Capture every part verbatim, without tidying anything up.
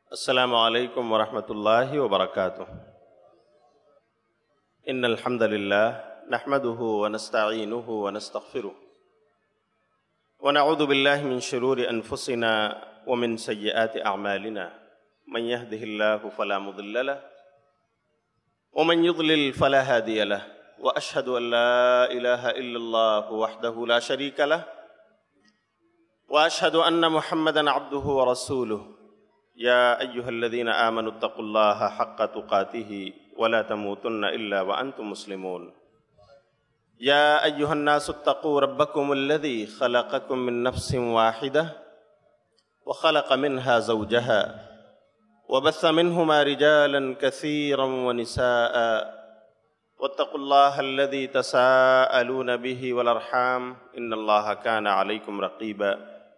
السلام علیکم ورحمۃ اللہ وبرکاتہ۔ ان الحمد للہ نحمده ونستعینه ونستغفره ونعوذ باللہ من شرور انفسنا ومن سیئات اعمالنا من يهده الله فلا مضل له ومن يضلل فلا هادي له واشهد ان لا اله الا الله وحده لا شريك له واشهد ان محمدا عبده ورسوله يا أيها الذين آمنوا اتقوا الله حق تقاته ولا تموتن إلا وأنتم مسلمون يا أيها الناس اتقوا ربكم الذي خلقكم من نفس واحدة وخلق منها زوجها وبث منهما رجالا كثيرا ونساء واتقوا الله الذي تساءلون به والأرحام إن الله كان عليكم رقيبا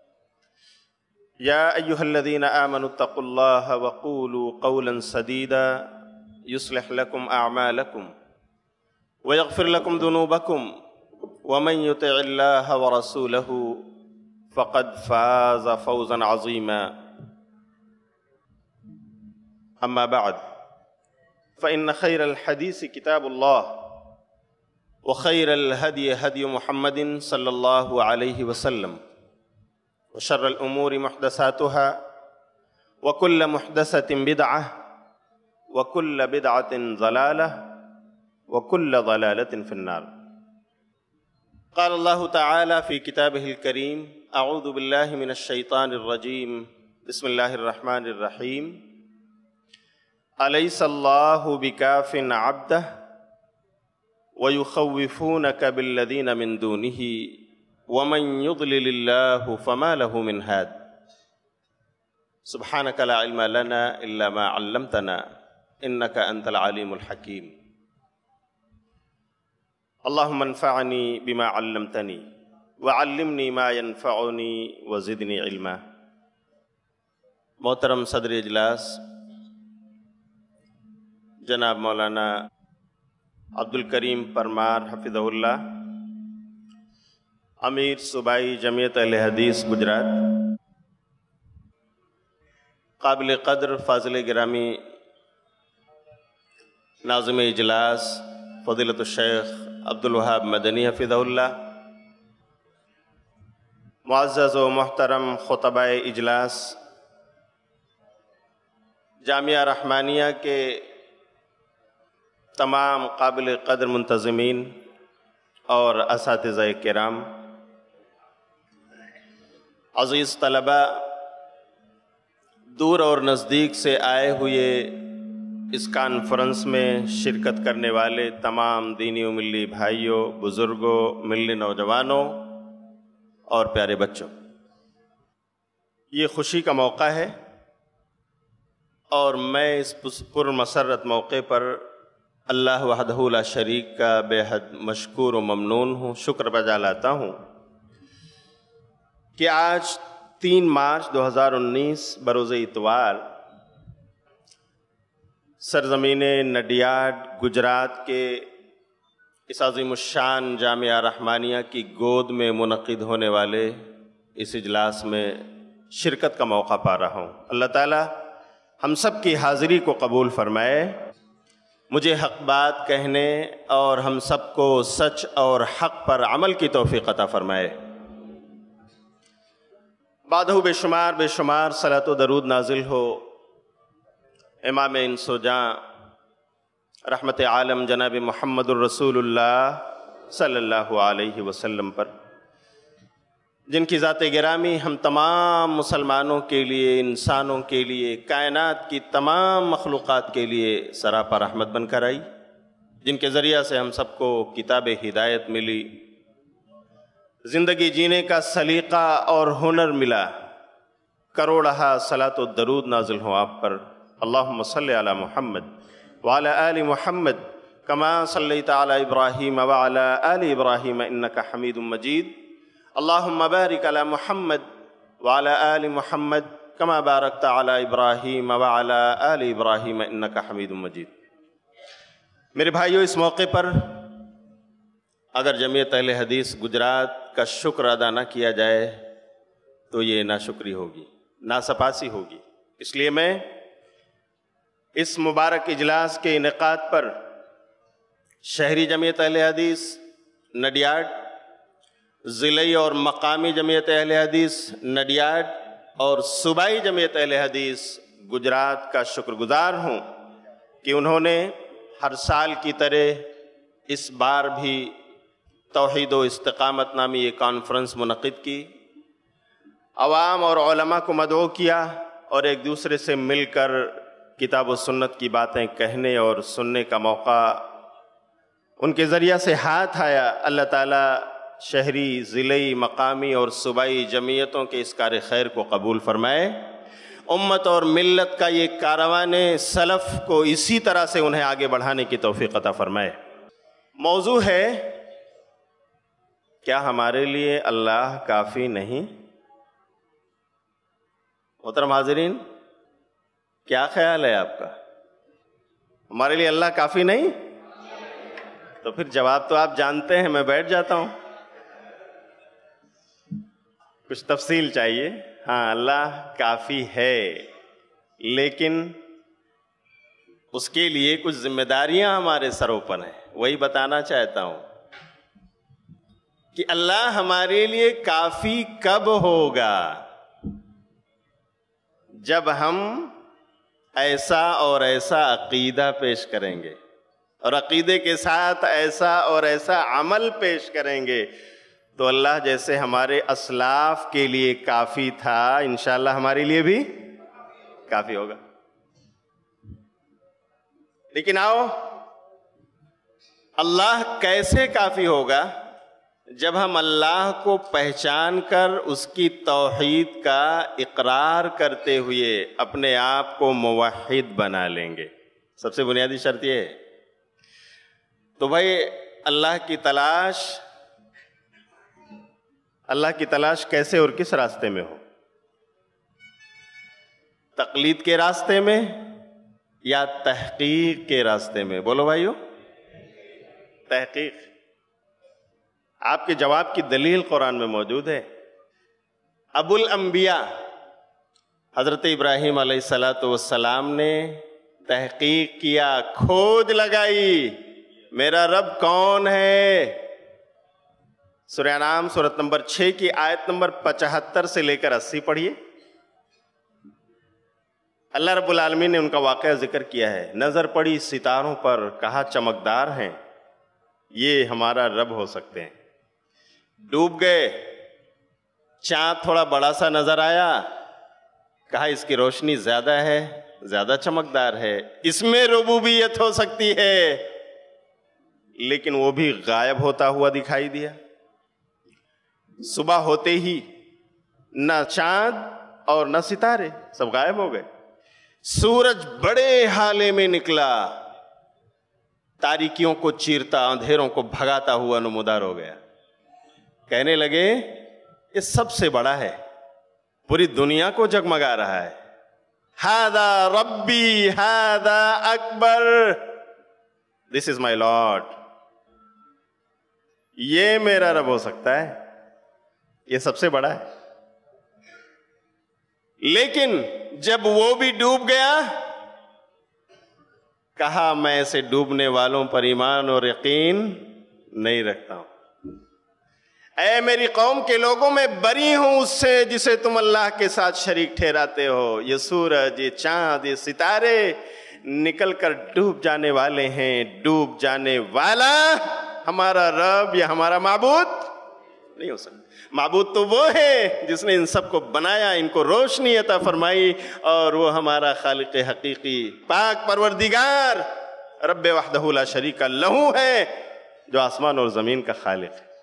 يا أيها الذين آمنوا اتقوا الله وقولوا قولا سديدا يصلح لكم أعمالكم ويغفر لكم ذنوبكم ومن يطع الله ورسوله فقد فاز فوزا عظيما أما بعد فإن خير الحديث كتاب الله وخير الهدي هدي محمد صلى الله عليه وسلم وشر الأمور محدثاتها وكل محدثة بدعة وكل بدعة ضلالة وكل ضلالة في النار۔ قال الله تعالى في كتابه الكريم أعوذ بالله من الشيطان الرجيم بسم الله الرحمن الرحيم أليس الله بكاف عبده ويخوفونك بالذين من دونه ومن يضلل الله فما له من هاد سبحانك لا علم لنا إلا ما علمتنا إنك أنت العليم الحكيم اللهم انفعني بما علمتني وعلمني ما ينفعني وزدني علما۔ محترم صدر اجلاس جناب مولانا عبد الکریم پرمار حفظہ اللہ، امیر صوبائی جمعیت اہل حدیث گجرات، قابل قدر فاضل گرامی ناظم اجلاس فضیلت الشیخ عبد الوہاب مدنی حفظہ اللہ، معزز و محترم خطبائے اجلاس، جامعہ رحمانیہ کے تمام قابل قدر منتظمین اور اساتذہ کرام، عزیز طلباء، دور اور نزدیک سے آئے ہوئے اس کانفرنس میں شرکت کرنے والے تمام دینی و ملی بھائیوں، بزرگوں، ملی نوجوانوں اور پیارے بچوں، یہ خوشی کا موقع ہے اور میں اس پرمسرت موقع پر اللہ وحدہ لا شریک کا بے حد مشکور و ممنون ہوں، شکر بجا لاتا ہوں کہ آج تین مارچ دو ہزار انیس بروز اتوار سرزمین نڈیاڈ گجرات کے اس عظیم الشان جامعہ رحمانیہ کی گود میں منعقد ہونے والے اس اجلاس میں شرکت کا موقع پا رہا ہوں۔ اللہ تعالی ہم سب کی حاضری کو قبول فرمائے، مجھے حق بات کہنے اور ہم سب کو سچ اور حق پر عمل کی توفیق عطا فرمائے۔ بعدہ بے شمار بے شمار صلاۃ و درود نازل ہو امام انس و جاں رحمت عالم جناب محمد الرسول اللہ صلی اللہ علیہ وسلم پر، جن کی ذات گرامی ہم تمام مسلمانوں کے لیے، انسانوں کے لیے، کائنات کی تمام مخلوقات کے لیے سراپا رحمت بن کر آئی، جن کے ذریعہ سے ہم سب کو کتاب ہدایت ملی، زندگی جینے کا سلیقہ اور ہنر ملا، کروڑہا صلاۃ و درود نازل ہوں آپ پر۔ اللہم صلی علی محمد وعلی آل محمد کما صلیت علی ابراہیم وعلی آل ابراہیم انکا حمید مجید۔ اللہم بارک علی محمد وعلی آل محمد کما بارکت علی ابراہیم وعلی آل ابراہیم انکا حمید مجید۔ میرے بھائیو، اس موقع پر اگر جمعیت اہل حدیث گجرات کا شکر ادا نہ کیا جائے تو یہ ناشکری ہوگی، ناسپاسی ہوگی۔ اس لیے میں اس مبارک اجلاس کے انعقاد پر شہری جمعیت اہل حدیث نڈیاڈ، ضلعی اور مقامی جمعیت اہل حدیث نڈیاڈ اور صوبائی جمعیت اہل حدیث گجرات کا شکر گزار ہوں کہ انہوں نے ہر سال کی طرح اس بار بھی توحید و استقامت نامی یہ کانفرنس منعقد کی، عوام اور علماء کو مدعو کیا اور ایک دوسرے سے مل کر کتاب و سنت کی باتیں کہنے اور سننے کا موقع ان کے ذریعہ سے ہاتھ آیا۔ اللہ تعالیٰ شہری، ضلعی، مقامی اور صوبائی جمعیتوں کے اس کار خیر کو قبول فرمائے۔ امت اور ملت کا یہ کاروان سلف کو اسی طرح سے انہیں آگے بڑھانے کی توفیق عطا فرمائے۔ موضوع ہے، کیا ہمارے لیے اللہ کافی نہیں؟ محترم حاضرین، کیا خیال ہے آپ کا؟ ہمارے لیے اللہ کافی نہیں؟ تو پھر جواب تو آپ جانتے ہیں، میں بیٹھ جاتا ہوں۔ کچھ تفصیل چاہیے۔ ہاں، اللہ کافی ہے، لیکن اس کے لیے کچھ ذمہ داریاں ہمارے سروں پر ہیں، وہی بتانا چاہتا ہوں کہ اللہ ہمارے لیے کافی کب ہوگا؟ جب ہم ایسا اور ایسا عقیدہ پیش کریں گے اور عقیدے کے ساتھ ایسا اور ایسا عمل پیش کریں گے تو اللہ جیسے ہمارے اسلاف کے لیے کافی تھا، انشاءاللہ ہمارے لیے بھی کافی ہوگا۔ لیکن آؤ، اللہ کیسے کافی ہوگا؟ جب ہم اللہ کو پہچان کر اس کی توحید کا اقرار کرتے ہوئے اپنے آپ کو موحد بنا لیں گے۔ سب سے بنیادی شرط یہ ہے۔ تو بھائی، اللہ کی تلاش اللہ کی تلاش کیسے اور کس راستے میں ہو؟ تقلید کے راستے میں یا تحقیق کے راستے میں؟ بولو بھائیو، تحقیق۔ آپ کے جواب کی دلیل قرآن میں موجود ہے۔ ابو الانبیاء حضرت ابراہیم علیہ الصلاۃ والسلام نے تحقیق کیا، کھوج لگائی، میرا رب کون ہے؟ سورہ انعام سورت نمبر چھ کی آیت نمبر پچہتر سے لے کر اسی پڑھیے۔ اللہ رب العالمین نے ان کا واقعہ ذکر کیا ہے۔ نظر پڑی ستاروں پر، کہا چمکدار ہیں، یہ ہمارا رب ہو سکتے ہیں۔ ڈوب گئے، چاند تھوڑا بڑا سا نظر آیا، کہا اس کی روشنی زیادہ ہے، زیادہ چمکدار ہے، اس میں ربوبیت ہو سکتی ہے، لیکن وہ بھی غائب ہوتا ہوا دکھائی دیا۔ صبح ہوتے ہی نہ چاند اور نہ ستارے، سب غائب ہو گئے۔ سورج بڑے حالے میں نکلا، تاریکیوں کو چیرتا، اندھیروں کو بھگاتا ہوا نمودار ہو گیا۔ کہنے لگے یہ سب سے بڑا ہے، پوری دنیا کو جگمگا رہا ہے۔ ہذا ربی ہذا اکبر، دس از مائی لارڈ، یہ میرا رب ہو سکتا ہے، یہ سب سے بڑا ہے۔ لیکن جب وہ بھی ڈوب گیا، کہا میں ایسے ڈوبنے والوں پر ایمان اور یقین نہیں رکھتا ہوں۔ اے میری قوم کے لوگوں، میں بری ہوں اس سے جسے تم اللہ کے ساتھ شریک ٹھہراتے ہو۔ یہ سورج، یہ چاند، یہ ستارے نکل کر ڈوب جانے والے ہیں، ڈوب جانے والا ہمارا رب یا ہمارا معبود نہیں ہو سکتا۔ معبود تو وہ ہے جس نے ان سب کو بنایا، ان کو روشنی عطا فرمائی، اور وہ ہمارا خالق حقیقی پاک پروردگار رب وحدہ لا شریک لہ ہے، جو آسمان اور زمین کا خالق ہے۔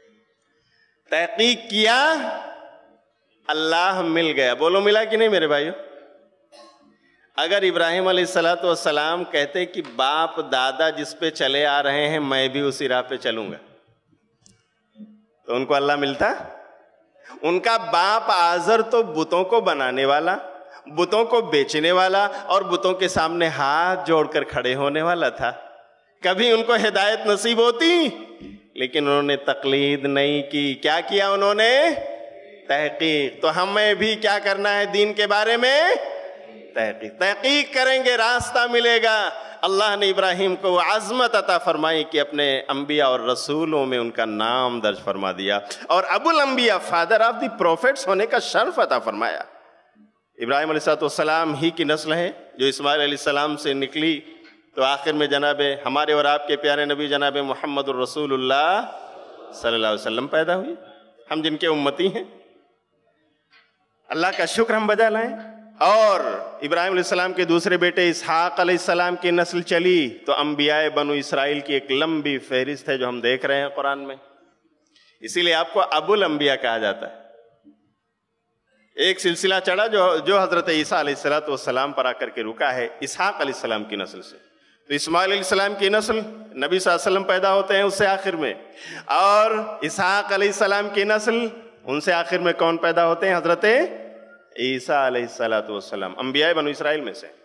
تحقیق کیا، اللہ مل گیا۔ بولو ملا کہ نہیں میرے بھائیو؟ اگر ابراہیم علیہ الصلوۃ والسلام کہتے کہ باپ دادا جس پہ چلے آ رہے ہیں میں بھی اسی راہ پہ چلوں گا، تو ان کو اللہ ملتا؟ ان کا باپ آزر تو بتوں کو بنانے والا، بتوں کو بیچنے والا اور بتوں کے سامنے ہاتھ جوڑ کر کھڑے ہونے والا تھا۔ کبھی ان کو ہدایت نصیب ہوتی؟ لیکن انہوں نے تقلید نہیں کی۔ کیا کیا انہوں نے؟ تحقیق۔ تو ہمیں بھی کیا کرنا ہے دین کے بارے میں؟ تحقیق تحقیق کریں گے راستہ ملے گا۔ اللہ نے ابراہیم کو عظمت عطا فرمائی کہ اپنے انبیاء اور رسولوں میں ان کا نام درج فرما دیا، اور ابو الانبیاء فادر آف دی پروفیٹس ہونے کا شرف عطا فرمایا۔ ابراہیم علیہ السلام ہی کی نسل ہے جو اسماعیل علیہ السلام سے نکلی، تو آخر میں جناب ہمارے اور آپ کے پیارے نبی جناب محمد الرسول اللہ صلی اللہ علیہ وسلم پیدا ہوئی، ہم جن کے امتی ہیں۔ اللہ کا شکر ہم بجا لائیں۔ اور ابراہیم علیہ السلام کے دوسرے بیٹے اسحاق علیہ السلام کی نسل چلی تو انبیاء بنو اسرائیل کی ایک لمبی فہرست ہے جو ہم دیکھ رہے ہیں قرآن میں، اسی لیے آپ کو ابو الانبیاء کہا جاتا ہے۔ ایک سلسلہ چڑھا جو جو حضرت عیسیٰ علیہ السلام پر آ کر کے رکا ہے اسحاق علیہ السلام کی نسل سے، تو اسماعیل علیہ السلام کی نسل نبی صلی اللہ علیہ وسلم پیدا ہوتے ہیں اس سے آخر میں، اور اسحاق علیہ السلام کی نسل ان سے آخر میں کون پیدا ہوتے ہیں؟ حضرت عیسیٰ علیہ السلام، انبیاء بنو اسرائیل میں سے۔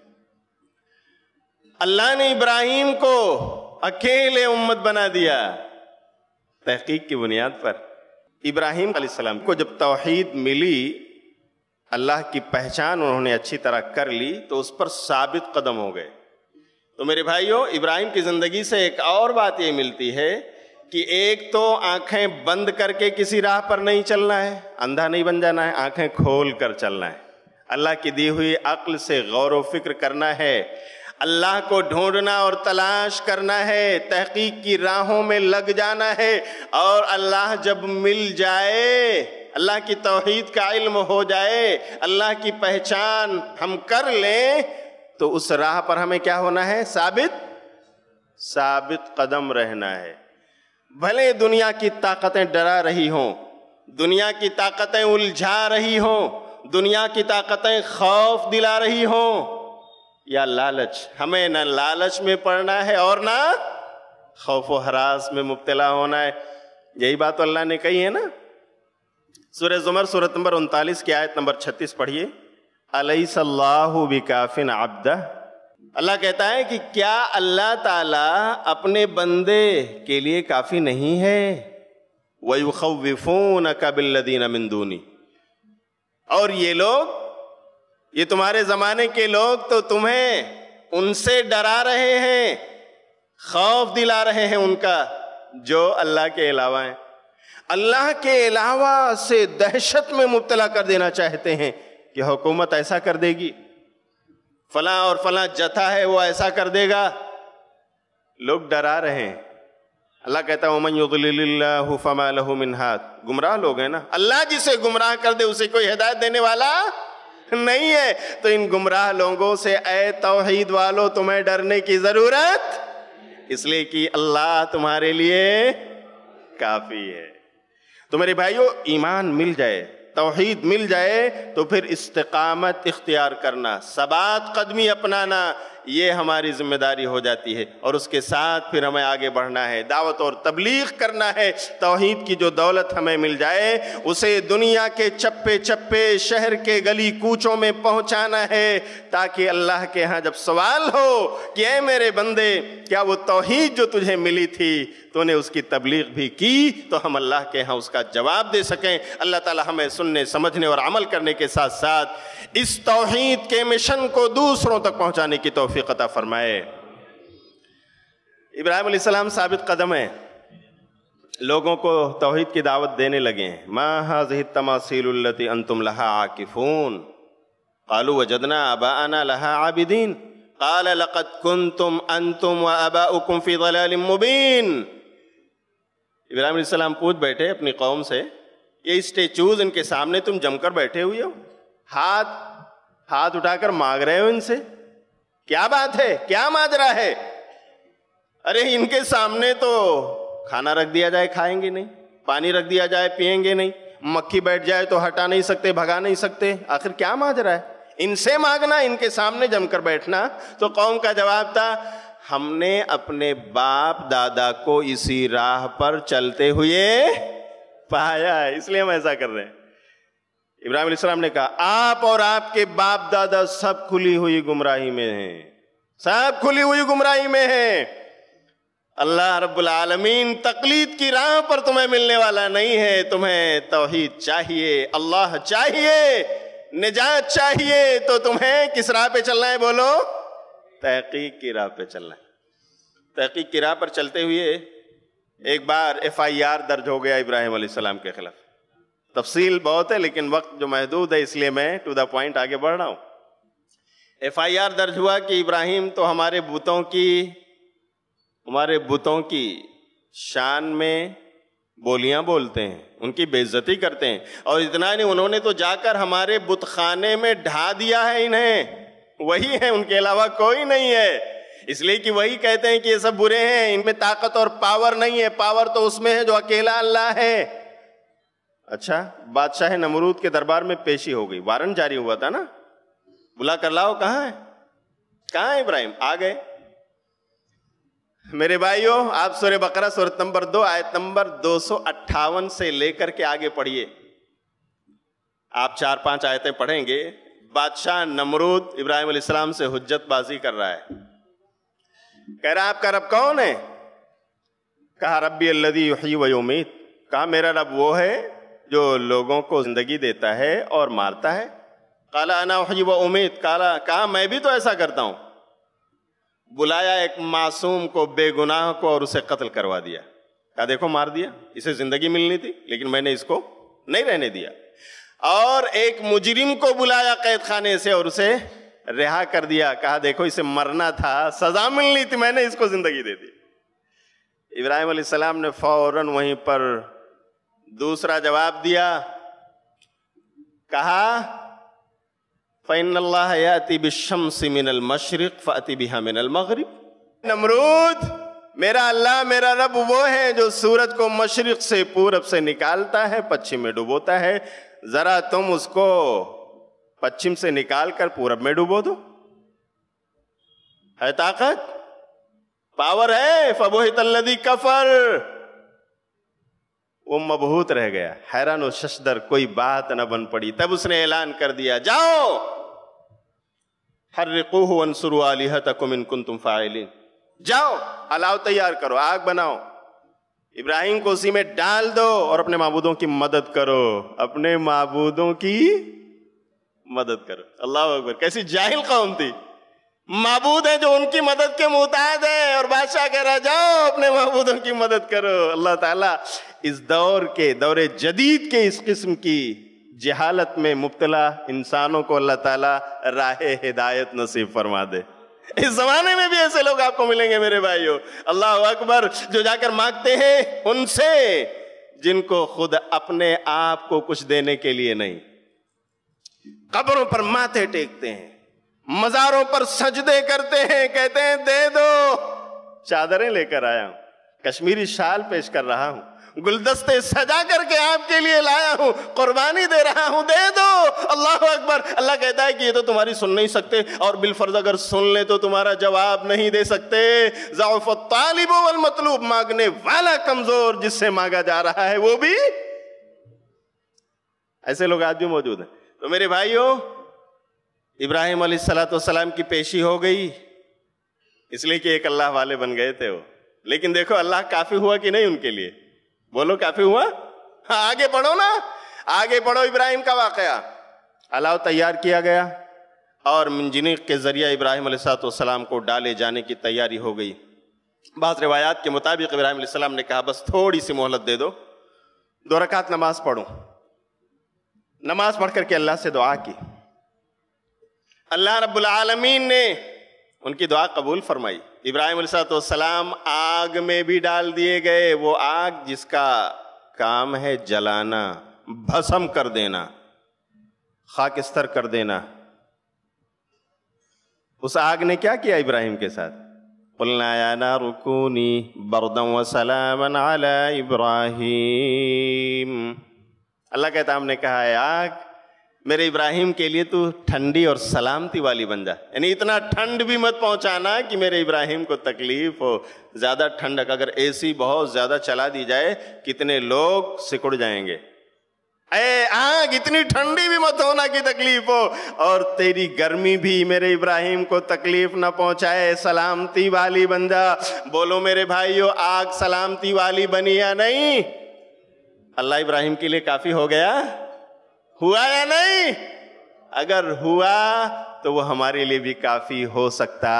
اللہ نے ابراہیم کو اکیلے امت بنا دیا تحقیق کی بنیاد پر۔ ابراہیم علیہ السلام کو جب توحید ملی، اللہ کی پہچان انہوں نے اچھی طرح کر لی، تو اس پر ثابت قدم ہو گئے۔ تو میرے بھائیوں، ابراہیم کی زندگی سے ایک اور بات یہ ملتی ہے کہ ایک تو آنکھیں بند کر کے کسی راہ پر نہیں چلنا ہے، اندھا نہیں بن جانا ہے، آنکھیں کھول کر چلنا ہے، اللہ کی دی ہوئی عقل سے غور و فکر کرنا ہے، اللہ کو ڈھونڈنا اور تلاش کرنا ہے، تحقیق کی راہوں میں لگ جانا ہے، اور اللہ جب مل جائے، اللہ کی توحید کا علم ہو جائے، اللہ کی پہچان ہم کر لیں، تو اس راہ پر ہمیں کیا ہونا ہے؟ ثابت ثابت قدم رہنا ہے۔ بھلے دنیا کی طاقتیں ڈرا رہی ہوں، دنیا کی طاقتیں الجھا رہی ہوں، دنیا کی طاقتیں خوف دلا رہی ہوں، یا لالچ، ہمیں نہ لالچ میں پڑنا ہے اور نہ خوف و ہراس میں مبتلا ہونا ہے۔ یہی بات تو اللہ نے کہی ہے نا۔ سورہ زمر سورۃ نمبر انتالیس کی آیت نمبر چھتیس پڑھیے، الیس اللہ بکافٍ عبدہ۔ اللہ کہتا ہے کہ کیا اللہ تعالیٰ اپنے بندے کے لیے کافی نہیں ہے؟ وَيُخَوِّفُونَكَ بِالَّذِينَ مِن دُونِهِ، اور یہ لوگ، یہ تمہارے زمانے کے لوگ تو تمہیں ان سے ڈرا رہے ہیں، خوف دلا رہے ہیں ان کا جو اللہ کے علاوہ ہیں، اللہ کے علاوہ سے دہشت میں مبتلا کر دینا چاہتے ہیں کہ حکومت ایسا کر دے گی، فلاں اور فلاں جتھا ہے وہ ایسا کر دے گا، لوگ ڈرا رہے ہیں۔ اللہ کہتا ہے وَمَن يُضْلِلِ اللَّهُ فَمَا لَهُ مِنْ هَادٍ، گمراہ لوگ ہیں نا، اللہ جسے گمراہ کر دے اسے کوئی ہدایت دینے والا نہیں ہے۔ تو ان گمراہ لوگوں سے اے توحید والو تمہیں ڈرنے کی ضرورت اس لیے کہ اللہ تمہارے لیے کافی ہے۔ تو میرے بھائیو، ایمان مل جائے، توحید مل جائے تو پھر استقامت اختیار کرنا، ثبات قدمی اپنانا، یہ ہماری ذمہ داری ہو جاتی ہے، اور اس کے ساتھ پھر ہمیں آگے بڑھنا ہے، دعوت اور تبلیغ کرنا ہے۔ توحید کی جو دولت ہمیں مل جائے اسے دنیا کے چپے چپے، شہر کے گلی کوچوں میں پہنچانا ہے، تاکہ اللہ کے ہاں جب سوال ہو کہ اے میرے بندے، کیا وہ توحید جو تجھے ملی تھی تو نے اس کی تبلیغ بھی کی، تو ہم اللہ کے ہاں اس کا جواب دے سکیں۔ اللہ تعالی ہمیں سننے، سمجھنے اور عمل کرنے کے ساتھ ساتھ اس توحید کے مشن کو دوسروں تک پہنچانے کی توفیق عطا فرمائے۔ ابراہیم علیہ السلام ثابت قدم ہیں، لوگوں کو توحید کی دعوت دینے لگے ہیں۔ ما هذه التماثيل التي انتم لها عاکفون قالوا وجدنا آباءنا لها عابدين قال لقد كنتم انتم وآباؤكم في ضلال مبين۔ ابراہیم علیہ السلام پوچھ بیٹھے اپنی قوم سے، یہ اسٹیچوز ان کے سامنے تم جم کر بیٹھے ہوئے ہو، ہاتھ ہاتھ اٹھا کر مانگ رہے ہو ان سے، کیا بات ہے، کیا ماجرا ہے؟ ارے ان کے سامنے تو کھانا رکھ دیا جائے کھائیں گے نہیں، پانی رکھ دیا جائے پیئیں گے نہیں، مکھی بیٹھ جائے تو ہٹا نہیں سکتے، بھگا نہیں سکتے، آخر کیا ماجرا ہے؟ ان سے مانگنا، ان کے سامنے جم کر بیٹھنا۔ تو قوم کا جواب تھا، ہم نے اپنے باپ دادا کو اسی راہ پر چلتے ہوئے پایا ہے، اس لیے ہم ایسا کر رہے ہیں۔ ابراہیم علیہ السلام نے کہا آپ اور آپ کے باپ دادا سب کھلی ہوئی گمراہی میں ہیں، سب کھلی ہوئی گمراہی میں ہیں۔ اللہ رب العالمین تقلید کی راہ پر تمہیں ملنے والا نہیں ہے، تمہیں توحید چاہیے، اللہ چاہیے، نجات چاہیے تو تمہیں کس راہ پہ چلنا ہے؟ بولو، تحقیق کی راہ پہ چلنا ہے۔ تحقیق کی راہ پر چلتے ہوئے ایک بار ایف آئی آر درج ہو گیا ابراہیم علیہ السلام کے خلاف۔ تفصیل بہت ہے لیکن وقت جو محدود ہے اس لیے میں ٹو دا پوائنٹ آگے بڑھ رہا ہوں۔ ایف آئی آر درج ہوا کہ ابراہیم تو ہمارے بتوں کی ہمارے بتوں کی شان میں بولیاں بولتے ہیں، ان کی بے عزتی کرتے ہیں، اور اتنا نہیں، انہوں نے تو جا کر ہمارے بت خانے میں ڈھا دیا ہے انہیں، وہی ہے، ان کے علاوہ کوئی نہیں ہے، اس لیے کہ وہی کہتے ہیں کہ یہ سب برے ہیں، ان میں طاقت اور پاور نہیں ہے، پاور تو اس میں ہے جو اکیلا اللہ ہے۔ اچھا، بادشاہ نمرود کے دربار میں پیشی ہو گئی، وارنٹ جاری ہوا تھا نا، بلا کر لاؤ، کہاں ہے کہاں ہے ابراہیم؟ آ گئے۔ میرے بھائیو، آپ سورہ بقرہ سورۃ نمبر دو آیت نمبر دو سو اٹھاون سے لے کر کے آگے پڑھیے، آپ چار پانچ آیتیں پڑھیں گے۔ بادشاہ نمرود ابراہیم علیہ السلام سے حجت بازی کر رہا ہے، کہہ رہا آپ کا رب کون ہے؟ کہا ربی الذی یحیی و یمیت، کہا میرا رب وہ ہے جو لوگوں کو زندگی دیتا ہے اور مارتا ہے۔ قال انا احیی و امیت، کہا میں بھی تو ایسا کرتا ہوں۔ بلایا ایک معصوم کو، بے گناہ کو، اور اسے قتل کروا دیا، کہا دیکھو مار دیا، اسے زندگی ملنی تھی لیکن میں نے اس کو نہیں رہنے دیا۔ اور ایک مجرم کو بلایا قید خانے سے اور اسے رہا کر دیا، کہا دیکھو اسے مرنا تھا، سزا ملنی تھی، میں نے اس کو زندگی دے دی۔ ابراہیم علیہ السلام نے فوراً وہیں پر دوسرا جواب دیا، کہا فَإِنَّ اللَّهَ يَأْتِي بِالشَّمْسِ مِنَ الْمَشْرِقِ فَأْتِ بِهَا مِنَ الْمَغْرِبِ۔ نمرود، میرا اللہ میرا رب وہ ہے جو سورج کو مشرق سے پورب سے نکالتا ہے، پچھم میں ڈبوتا ہے، ذرا تم اس کو پچھم سے نکال کر پورب میں ڈبو دو۔ ہے طاقت، پاور ہے۔ فَبُہِتَ الَّذِي كَفَرَ، وہ مبہوت رہ گیا، حیران و ششدر، کوئی بات نہ بن پڑی۔ تب اس نے اعلان کر دیا، جاؤ حرقوہ وانصروا آلہتکم ان کنتم فاعلین، جاؤ الاؤ تیار کرو، آگ بناؤ، ابراہیم کو اسی میں ڈال دو اور اپنے معبودوں کی مدد کرو، اپنے معبودوں کی مدد کرو۔ اللہ اکبر، کیسی جاہل قوم تھی، معبود ہے جو ان کی مدد کے محتاج ہے، اور بادشاہ کہہ رہا جاؤ اپنے معبودوں کی مدد کرو۔ اللہ تعالیٰ اس دور کے دور جدید کے اس قسم کی جہالت میں مبتلا انسانوں کو اللہ تعالیٰ راہ ہدایت نصیب فرما دے۔ اس زمانے میں بھی ایسے لوگ آپ کو ملیں گے میرے بھائیو، اللہ اکبر، جو جا کر مانگتے ہیں ان سے جن کو خود اپنے آپ کو کچھ دینے کے لیے نہیں، قبروں پر ماتھے ٹیکتے ہیں، مزاروں پر سجدے کرتے ہیں، کہتے ہیں دے دو، چادریں لے کر آیا ہوں، کشمیری شال پیش کر رہا ہوں، گلدستے سجا کر کے آپ کے لیے لایا ہوں، قربانی دے رہا ہوں، دے دو۔ اللہ اکبر۔ اللہ کہتا ہے کہ یہ تو تمہاری سن نہیں سکتے، اور بالفرض اگر سن لے تو تمہارا جواب نہیں دے سکتے۔ ضعف الطالب والمطلوب، مانگنے والا کمزور، جس سے مانگا جا رہا ہے وہ بھی، ایسے لوگ آج بھی موجود ہیں۔ تو میرے بھائیوں، ابراہیم علیہ السلام کی پیشی ہو گئی، اس لیے کہ ایک اللہ والے بن گئے تھے وہ، لیکن دیکھو اللہ کافی ہوا کہ نہیں ان کے لیے؟ بولو کافی ہوا؟ آگے پڑھو نا، آگے پڑھو۔ ابراہیم کا واقعہ، الاؤ تیار کیا گیا اور منجنیق کے ذریعہ ابراہیم علیہ السلام کو ڈالے جانے کی تیاری ہو گئی۔ بعض روایات کے مطابق ابراہیم علیہ السلام نے کہا بس تھوڑی سی مہلت دے دو، دو رکعت نماز پڑھوں۔ نماز پڑھ کر کے اللہ سے دعا کی، اللہ رب العالمین نے ان کی دعا قبول فرمائی۔ ابراہیم علیہ السلام آگ میں بھی ڈال دیے گئے، وہ آگ جس کا کام ہے جلانا، بھسم کر دینا، خاکستر کر دینا۔ اس آگ نے کیا کیا ابراہیم کے ساتھ؟ قُلْنَا يَا نَارُ كُونِي بَرْدًا وَسَلَامًا عَلَىٰ إِبْرَاهِيمَ۔ اللہ کہتا ہم نے کہا ہے آگ میرے ابراہیم کے لیے تو ٹھنڈی اور سلامتی والی بن جا، یعنی اتنا ٹھنڈ بھی مت پہنچانا کہ میرے ابراہیم کو تکلیف ہو۔ زیادہ ٹھنڈک، اگر اے سی بہت زیادہ چلا دی جائے کتنے لوگ سکڑ جائیں گے۔ اے آگ اتنی ٹھنڈی بھی مت ہونا کہ تکلیف ہو، اور تیری گرمی بھی میرے ابراہیم کو تکلیف نہ پہنچائے، سلامتی والی بن جا۔ بولو میرے بھائیو، آگ سلامتی والی بنی یا نہیں؟ اللہ ابراہیم کے لیے کافی ہو گیا، ہوا یا نہیں؟ اگر ہوا تو وہ ہمارے لیے بھی کافی ہو سکتا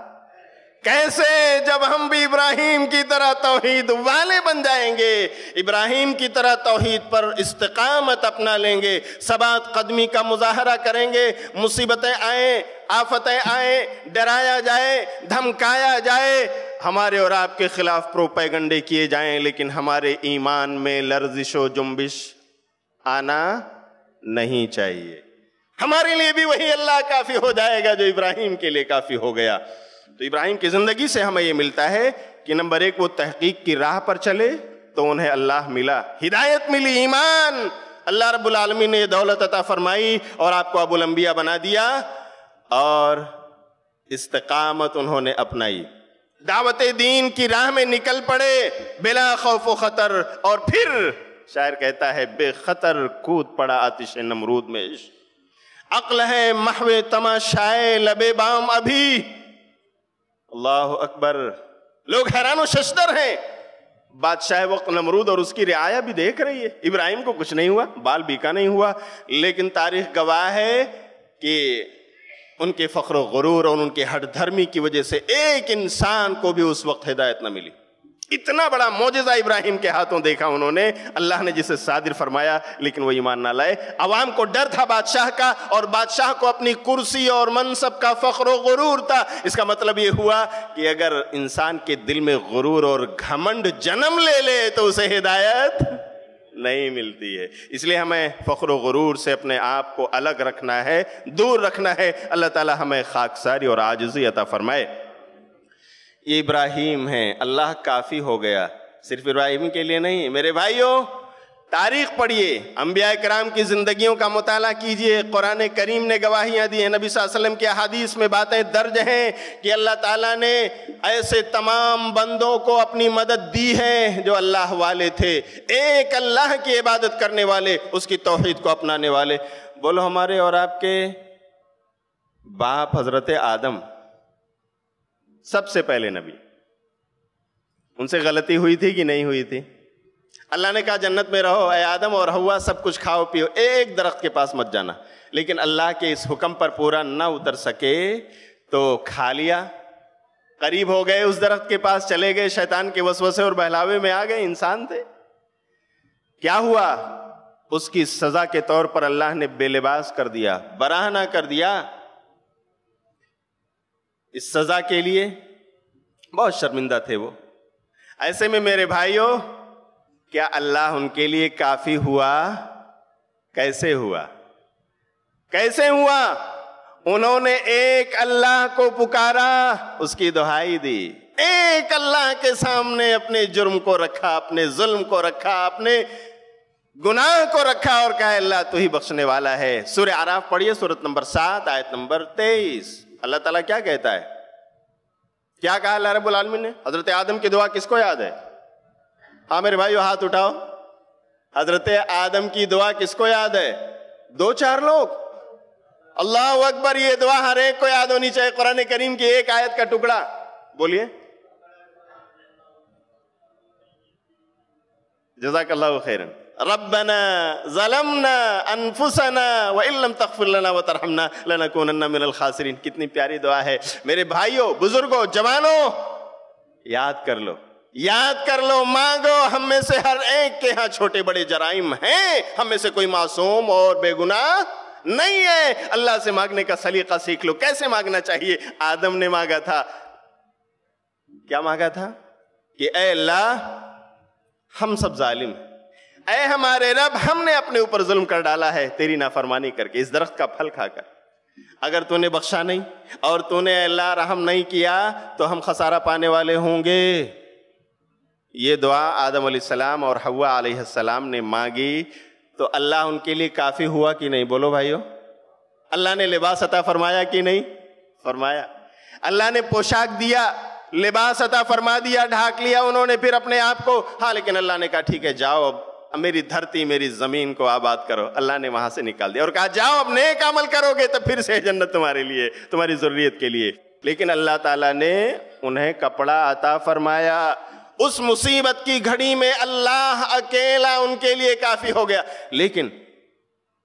کیسے؟ جب ہم بھی ابراہیم کی طرح توحید والے بن جائیں گے، ابراہیم کی طرح توحید پر استقامت اپنا لیں گے، ثبات قدمی کا مظاہرہ کریں گے، مصیبتیں آئیں، آفتیں آئیں، ڈرایا جائے، دھمکایا جائے، ہمارے اور آپ کے خلاف پروپیگنڈے کیے جائیں، لیکن ہمارے ایمان میں لرزش و جنبش آنا نہیں چاہیے۔ ہمارے لیے بھی وہی اللہ کافی ہو جائے گا جو ابراہیم کے لیے کافی ہو گیا۔ تو ابراہیم کی زندگی سے ہمیں یہ ملتا ہے کہ نمبر ایک وہ تحقیق کی راہ پر چلے تو انہیں اللہ ملا، ہدایت ملی، ایمان، اللہ رب العالمین نے یہ دولت عطا فرمائی اور آپ کو ابو الانبیاء بنا دیا، اور استقامت انہوں نے اپنائی، دعوت دین کی راہ میں نکل پڑے بلا خوف و خطر، اور پھر شاعر کہتا ہے بے خطر کود پڑا آتش نمرود میں، عقل ہے محو تماشائے لبے بام ابھی، اللہ اکبر، لوگ حیران و ششدر ہیں، بادشاہ وقت نمرود اور اس کی رعایا بھی دیکھ رہی ہے، ابراہیم کو کچھ نہیں ہوا، بال بیکا نہیں ہوا، لیکن تاریخ گواہ ہے کہ ان کے فخر و غرور اور ان کے ہٹ دھرمی کی وجہ سے ایک انسان کو بھی اس وقت ہدایت نہ ملی۔ اتنا بڑا معجزہ ابراہیم کے ہاتھوں دیکھا انہوں نے، اللہ نے جسے صادر فرمایا، لیکن وہ ایمان نہ لائے۔ عوام کو ڈر تھا بادشاہ کا، اور بادشاہ کو اپنی کرسی اور منصب کا فخر و غرور تھا۔ اس کا مطلب یہ ہوا کہ اگر انسان کے دل میں غرور اور گھمنڈ جنم لے لے تو اسے ہدایت نہیں ملتی ہے۔ اس لیے ہمیں فخر و غرور سے اپنے آپ کو الگ رکھنا ہے، دور رکھنا ہے۔ اللہ تعالی ہمیں خاکساری اور عاجزی عطا فرمائے۔ یہ ابراہیم ہیں، اللہ کافی ہو گیا، صرف ابراہیم کے لیے نہیں۔ میرے بھائیوں، تاریخ پڑھیے، انبیاء کرام کی زندگیوں کا مطالعہ کیجئے، قرآن کریم نے گواہیاں دی ہیں، نبی صلی اللہ علیہ وسلم کی احادیث میں باتیں درج ہیں کہ اللہ تعالیٰ نے ایسے تمام بندوں کو اپنی مدد دی ہے جو اللہ والے تھے، ایک اللہ کی عبادت کرنے والے، اس کی توحید کو اپنانے والے۔ بولو ہمارے اور آپ کے باپ حضرت آدم سب سے پہلے نبی، ان سے غلطی ہوئی تھی کہ نہیں ہوئی تھی؟ اللہ نے کہا جنت میں رہو اے آدم اور حوا، سب کچھ کھاؤ پیو، ایک درخت کے پاس مت جانا، لیکن اللہ کے اس حکم پر پورا نہ اتر سکے تو کھا لیا، قریب ہو گئے، اس درخت کے پاس چلے گئے، شیطان کے وسوسے اور بہلاوے میں آ گئے، انسان تھے۔ کیا ہوا؟ اس کی سزا کے طور پر اللہ نے بے لباس کر دیا، برہنہ کر دیا۔ اس سزا کے لیے بہت شرمندہ تھے وہ۔ ایسے میں میرے بھائیوں، کیا اللہ ان کے لیے کافی ہوا؟ کیسے ہوا؟ کیسے ہوا؟ انہوں نے ایک اللہ کو پکارا، اس کی دہائی دی، ایک اللہ کے سامنے اپنے جرم کو رکھا، اپنے ظلم کو رکھا، اپنے گناہ کو رکھا، اور کہا اللہ تو ہی بخشنے والا ہے۔ سورہ اعراف پڑھیے، سورت نمبر سات، آیت نمبر تیئیس۔ اللہ تعالیٰ کیا کہتا ہے؟ کیا کہا اللہ رب العالمین نے؟ حضرت آدم کی دعا کس کو یاد ہے؟ ہاں میرے بھائیو ہاتھ اٹھاؤ۔ حضرت آدم کی دعا کس کو یاد ہے؟ دو چار لوگ۔ اللہ اکبر، یہ دعا ہر ایک کو یاد ہونی چاہیے۔ قرآن کریم کی ایک آیت کا ٹکڑا بولیے۔ جزاک اللہ خیرا۔ ربنا ظلمنا انفسنا وان لم تغفر لنا وترحمنا لنكونن من الخاسرین۔ کتنی پیاری دعا ہے میرے بھائیوں، بزرگوں، جوانوں، یاد کر لو، یاد کر لو، مانگو۔ ہم میں سے ہر ایک کے ہاں چھوٹے بڑے جرائم ہیں، ہم میں سے کوئی معصوم اور بے گناہ نہیں ہے۔ اللہ سے مانگنے کا سلیقہ سیکھ لو، کیسے مانگنا چاہیے۔ آدم نے مانگا تھا، کیا مانگا تھا؟ کہ اے اللہ ہم سب ظالم ہیں، اے ہمارے رب ہم نے اپنے اوپر ظلم کر ڈالا ہے تیری نافرمانی کر کے، اس درخت کا پھل کھا کر۔ اگر تو نے بخشا نہیں اور تو نے اے اللہ رحم نہیں کیا تو ہم خسارہ پانے والے ہوں گے۔ یہ دعا آدم علیہ السلام اور حوا علیہ السلام نے مانگی تو اللہ ان کے لیے کافی ہوا کہ نہیں؟ بولو بھائیو، اللہ نے لباس عطا فرمایا کہ نہیں فرمایا؟ اللہ نے پوشاک دیا، لباس عطا فرما دیا، ڈھانک لیا انہوں نے پھر اپنے آپ کو۔ ہاں لیکن اللہ نے کہا ٹھیک ہے جاؤ، اب میری دھرتی میری زمین کو آباد کرو۔ اللہ نے وہاں سے نکال دیا اور کہا جاؤ اب نیک عمل کرو گے تو پھر سے جنت تمہارے لیے، تمہاری ضروریت کے لیے۔ لیکن اللہ تعالیٰ نے انہیں کپڑا عطا فرمایا۔ اس مصیبت کی گھڑی میں اللہ اکیلا ان کے لیے کافی ہو گیا۔ لیکن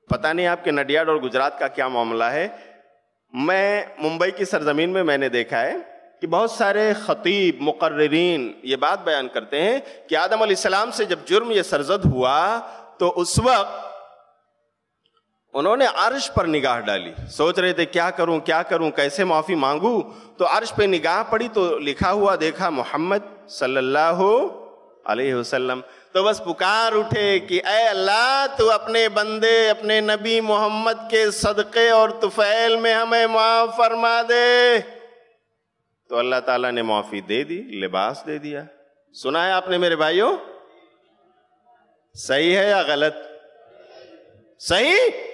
پتہ نہیں آپ کے نڈیاڈ اور گجرات کا کیا معاملہ ہے، میں ممبئی کی سرزمین میں میں نے دیکھا ہے کہ بہت سارے خطیب مقررین یہ بات بیان کرتے ہیں کہ آدم علیہ السلام سے جب جرم یہ سرزد ہوا تو اس وقت انہوں نے عرش پر نگاہ ڈالی، سوچ رہے تھے کیا کروں کیا کروں کیسے معافی مانگوں، تو عرش پہ نگاہ پڑی تو لکھا ہوا دیکھا محمد صلی اللہ علیہ وسلم، تو بس پکار اٹھے کہ اے اللہ تو اپنے بندے اپنے نبی محمد کے صدقے اور طفیل میں ہمیں معاف فرما دے۔ تو اللہ تعالیٰ نے معافی دے دی، لباس دے دیا۔ سنا ہے آپ نے میرے بھائیوں؟ صحیح ہے یا غلط؟ صحیح؟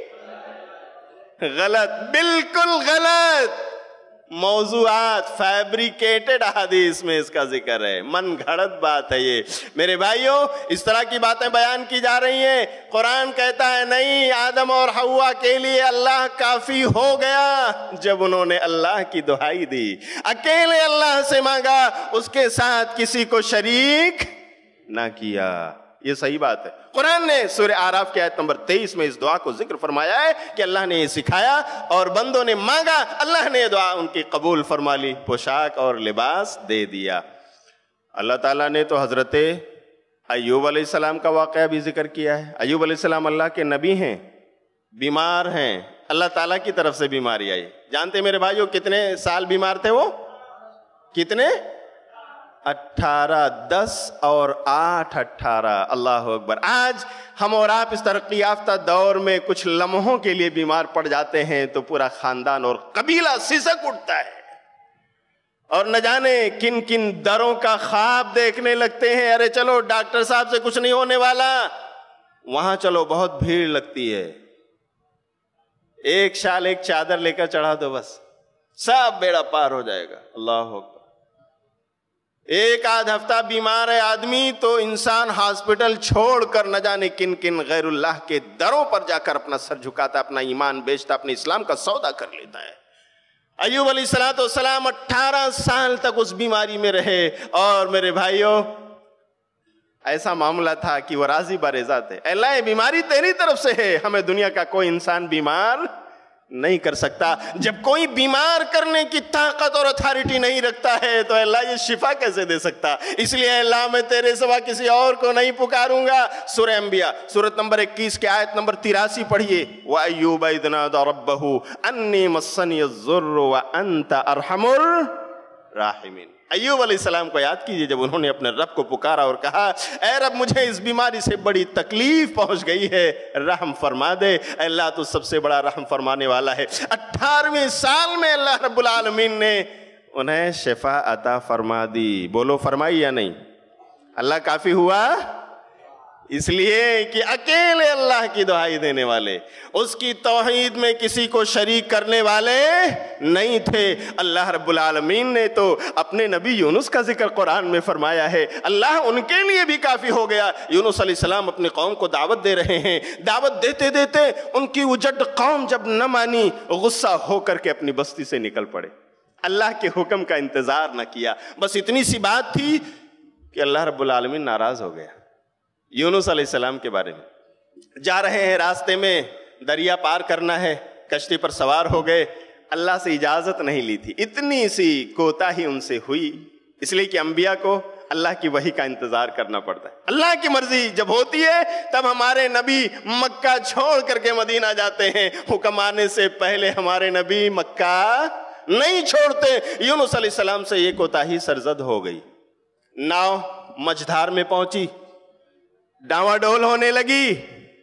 غلط، بالکل غلط۔ موضوعات فیبریکیٹڈ احادیث میں اس کا ذکر ہے، من گھڑت بات ہے یہ۔ میرے بھائیوں اس طرح کی باتیں بیان کی جا رہی ہیں، قرآن کہتا ہے نہیں، آدم اور حوا کے لیے اللہ کافی ہو گیا جب انہوں نے اللہ کی دہائی دی، اکیلے اللہ سے مانگا، اس کے ساتھ کسی کو شریک نہ کیا۔ یہ صحیح بات ہے۔ قرآن نے سورہ اعراف کی آیت نمبر تیئیس میں اس دعا کو ذکر فرمایا ہے کہ اللہ نے یہ سکھایا اور بندوں نے مانگا، اللہ نے یہ دعا ان کی قبول فرما لی، پوشاک اور لباس دے دیا۔ اللہ تعالیٰ نے تو حضرت ایوب علیہ السلام کا واقعہ بھی ذکر کیا ہے۔ ایوب علیہ السلام اللہ کے نبی ہیں، بیمار ہیں، اللہ تعالیٰ کی طرف سے بیماری آئی۔ جانتے میرے بھائیوں کتنے سال بیمار تھے وہ؟ کتنے؟ اٹھارہ، دس اور آٹھ اٹھارہ، اللہ اکبر۔ آج ہم اور آپ اس ترقی یافتہ دور میں کچھ لمحوں کے لیے بیمار پڑ جاتے ہیں تو پورا خاندان اور قبیلہ سسک اٹھتا ہے اور نہ جانے کن کن دروں کا خواب دیکھنے لگتے ہیں۔ ارے چلو ڈاکٹر صاحب سے کچھ نہیں ہونے والا، وہاں چلو بہت بھیڑ لگتی ہے، ایک شال ایک چادر لے کر چڑھا دو بس سب بیڑا پار ہو جائے گا۔ اللہ اکبر۔ ایک آدھ ہفتہ بیمار ہے آدمی تو انسان ہاسپٹل چھوڑ کر نہ جانے کن کن غیر اللہ کے دروں پر جا کر اپنا سر جھکاتا، اپنا ایمان بیچتا، اپنے اسلام کا سودا کر لیتا ہے۔ ایوب علیہ السلام اٹھارہ سال تک اس بیماری میں رہے، اور میرے بھائیوں ایسا معاملہ تھا کہ وہ راضی برضا تھے، اے اللہ یہ بیماری تیری طرف سے ہے، ہمیں دنیا کا کوئی انسان بیمار نہیں کر سکتا۔ جب کوئی بیمار کرنے کی طاقت اور اتھارٹی نہیں رکھتا ہے تو اللہ یہ شفا کیسے دے سکتا؟ اس لیے اللہ میں تیرے سوا کسی اور کو نہیں پکاروں گا۔ سورہ انبیاء سورت نمبر اکیس کے آیت نمبر تراسی پڑھیے، وَأَيُّوبَ إِذْ نَادَىٰ رَبَّهُ أَنِّي مَسَّنِيَ الضُّرُّ وَأَنْتَ أَرْحَمُ الراحمین۔ ایوب علیہ السلام کو یاد کیجئے جب انہوں نے اپنے رب کو پکارا اور کہا اے رب مجھے اس بیماری سے بڑی تکلیف پہنچ گئی ہے، رحم فرما دے۔ اے اللہ تو سب سے بڑا رحم فرمانے والا ہے۔ اٹھارہویں سال میں اللہ رب العالمین نے انہیں شفا عطا فرما دی۔ بولو فرمائی یا نہیں؟ اللہ کافی ہوا اس لیے کہ اکیلے اللہ کی دہائی دینے والے، اس کی توحید میں کسی کو شریک کرنے والے نہیں تھے۔ اللہ رب العالمین نے تو اپنے نبی یونس کا ذکر قرآن میں فرمایا ہے، اللہ ان کے لیے بھی کافی ہو گیا۔ یونس علیہ السلام اپنی قوم کو دعوت دے رہے ہیں، دعوت دیتے دیتے ان کی اجڑ قوم جب نہ مانی، غصہ ہو کر کے اپنی بستی سے نکل پڑے، اللہ کے حکم کا انتظار نہ کیا۔ بس اتنی سی بات تھی کہ اللہ رب العالمین ناراض ہو گیا۔ یونس علیہ السلام کے بارے میں جا رہے ہیں، راستے میں دریا پار کرنا ہے، کشتی پر سوار ہو گئے، اللہ سے اجازت نہیں لی تھی، اتنی سی کوتاہی ان سے ہوئی، اس لیے کہ انبیاء کو اللہ کی وحی کا انتظار کرنا پڑتا ہے۔ اللہ کی مرضی جب ہوتی ہے تب ہمارے نبی مکہ چھوڑ کر کے مدینہ جاتے ہیں، حکم آنے سے پہلے ہمارے نبی مکہ نہیں چھوڑتے۔ یونس علیہ السلام سے یہ کوتاہی سرزد ہو گئی، ناؤ مجھدار میں پہنچی، ڈاواں ڈول ہونے لگی،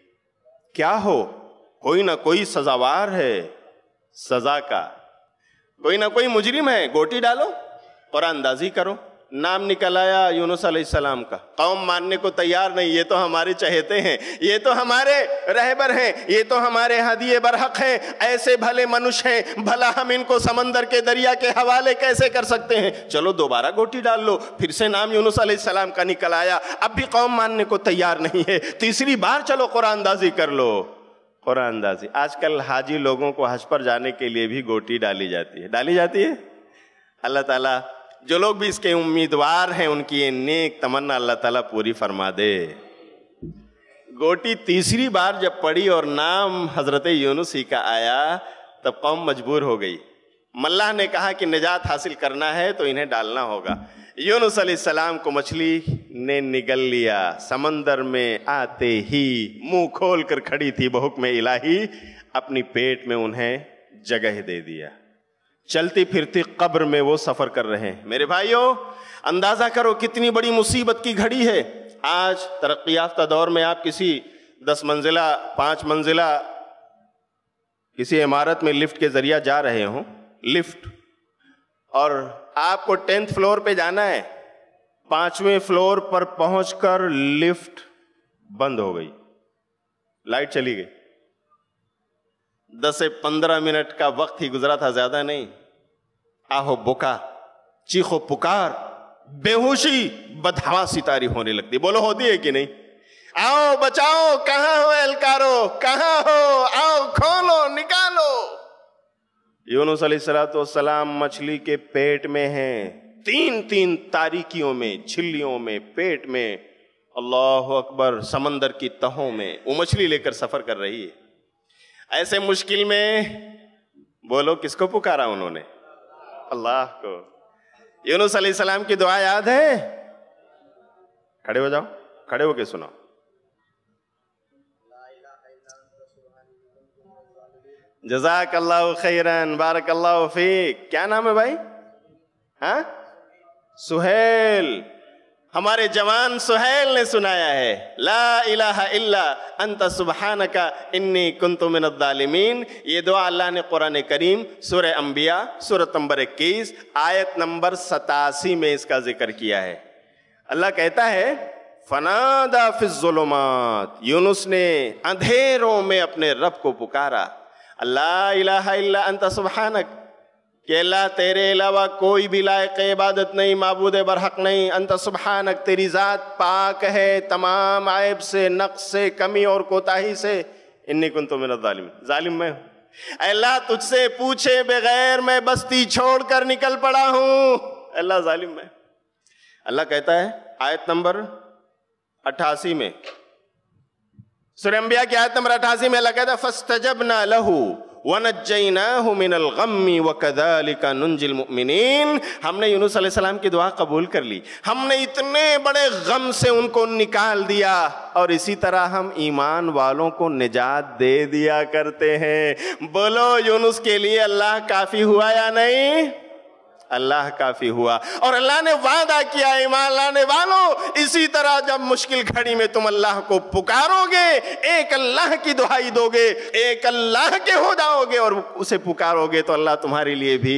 کیا ہو؟ کوئی نہ کوئی سزاوار ہے سزا کا، کوئی نہ کوئی مجرم ہے، گوٹی ڈالو، قرآن اندازی کرو۔ نام نکل آیا یونس علیہ السلام کا، قوم ماننے کو تیار نہیں، یہ تو ہمارے چہیتے ہیں، یہ تو ہمارے رہبر ہیں، یہ تو ہمارے ہدیے برحق ہیں، ایسے بھلے منش ہیں، بھلا ہم ان کو سمندر کے دریا کے حوالے کیسے کر سکتے ہیں؟ چلو دوبارہ گوٹی ڈال لو۔ پھر سے نام یونس علیہ السلام کا نکل آیا، اب بھی قوم ماننے کو تیار نہیں ہے، تیسری بار چلو قرآن اندازی کر لو۔ قرآن اندازی آج کل حاجی لوگوں کو حج پر جانے کے لیے بھی گوٹی ڈالی جاتی ہے، ڈالی جاتی ہے۔ اللہ تعالیٰ جو لوگ بھی اس کے امیدوار ہیں ان کی یہ نیک تمنا اللہ تعالیٰ پوری فرما دے۔ گوٹی تیسری بار جب پڑی اور نام حضرت یونس ہی کا آیا تب قوم مجبور ہو گئی. ملاح نے کہا کہ نجات حاصل کرنا ہے تو انہیں ڈالنا ہوگا. یونس علیہ السلام کو مچھلی نے نگل لیا. سمندر میں آتے ہی منہ کھول کر کھڑی تھی بحکم الہی, اپنی پیٹ میں انہیں جگہ دے دیا. چلتی پھرتی قبر میں وہ سفر کر رہے ہیں. میرے بھائیوں اندازہ کرو کتنی بڑی مصیبت کی گھڑی ہے. آج ترقی یافتہ دور میں آپ کسی دس منزلہ پانچ منزلہ کسی عمارت میں لفٹ کے ذریعہ جا رہے ہوں, لفٹ, اور آپ کو ٹینتھ فلور پہ جانا ہے, پانچویں فلور پر پہنچ کر لفٹ بند ہو گئی, لائٹ چلی گئی. دس سے پندرہ منٹ کا وقت ہی گزرا تھا, زیادہ نہیں. آہو بکا, چیخو پکار, بے ہوشی, بدحواسی طاری ہونے لگتی. بولو ہوتی ہے کہ نہیں؟ آؤ بچاؤ, کہاں ہو اہلکارو, کہاں ہو, آؤ کھولو نکالو. یونس علیہ السلام مچھلی کے پیٹ میں ہیں, تین تین تاریکیوں میں, جھلیوں میں, پیٹ میں. اللہ اکبر, سمندر کی تہوں میں وہ مچھلی لے کر سفر کر رہی ہے. ایسے مشکل میں بولو کس کو پکارا انہوں نے؟ اللہ کو. یونس علیہ السلام کی دعا یاد ہے؟ کھڑے ہو جاؤ, کھڑے ہو کے سنو. جزاک اللہ خیرن, بارک اللہ فیک. کیا نام ہے بھائی؟ ہاں, سہیل. ہمارے جوان سہیل نے سنایا ہے, لا الہ الا انت سبحانک انی کنت من الظالمین. یہ دعا اللہ نے قرآن کریم سورہ انبیاء سورۃ نمبر اکیس آیت نمبر ستاسی میں اس کا ذکر کیا ہے. اللہ کہتا ہے فنادا فی الظلمات, یونس نے اندھیروں میں اپنے رب کو پکارا. لا الہ الا انت سبحانک, کہ اللہ تیرے علاوہ کوئی بھی لائق عبادت نہیں, معبود برحق نہیں. انت سبحانک, تیری ذات پاک ہے تمام عیب سے, نقص سے, کمی اور کوتاہی سے. انی کنت من الظالمین, ظالم میں ہوں. اے اللہ تجھ سے پوچھے بغیر میں بستی چھوڑ کر نکل پڑا ہوں. اللہ ظالم میں. اللہ کہتا ہے آیت نمبر اٹھاسی میں, سورہ انبیاء کی آیت نمبر اٹھاسی میں اللہ کہتا ہے فَاسْتَجَبْنَا لَهُ وَنَجَّيْنَاهُ مِنَ الْغَمِّ وَكَذَلِكَ نُنْجِي الْمُؤْمِنِينَ. ہم نے یونس علیہ السلام کی دعا قبول کر لی, ہم نے اتنے بڑے غم سے ان کو نکال دیا, اور اسی طرح ہم ایمان والوں کو نجات دے دیا کرتے ہیں. بولو یونس کے لیے اللہ کافی ہوا یا نہیں؟ اللہ کافی ہوا. اور اللہ نے وعدہ کیا ایمان لانے والوں, اسی طرح جب مشکل گھڑی میں تم اللہ کو پکارو گے, ایک اللہ کی دعائی دو گے, ایک اللہ کے ہو جاؤ گے, اور اسے پکارو گے تو اللہ تمہارے لیے بھی